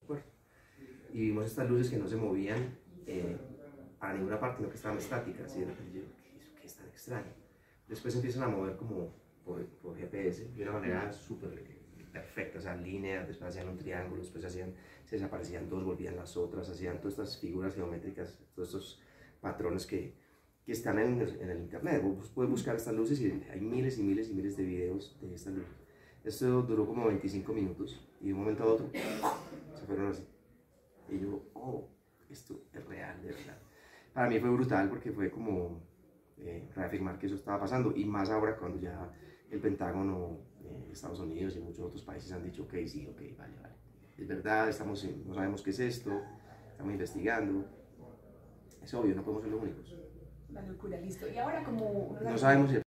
cuarto. Y vimos estas luces que no se movían a ninguna parte, sino que estaban estáticas. Y de repente yo, ¿qué es tan extraño? Después empiezan a mover como por GPS de una manera súper perfecta, o sea, líneas, después hacían un triángulo, después se desaparecían dos, volvían las otras, hacían todas estas figuras geométricas, todos estos patrones que están en el internet. Vos puedes buscar estas luces y hay miles y miles y miles de videos de estas luces. Esto duró como 25 minutos y de un momento a otro se fueron así. Y yo, oh, esto es real, de verdad. Para mí fue brutal porque fue como reafirmar que eso estaba pasando, y más ahora cuando ya el Pentágono, Estados Unidos y muchos otros países han dicho, ok, sí, ok, vale, vale. Es verdad, no sabemos qué es esto, estamos investigando. Es obvio, no podemos ser los únicos. Una locura, listo. Y ahora como... No sabemos si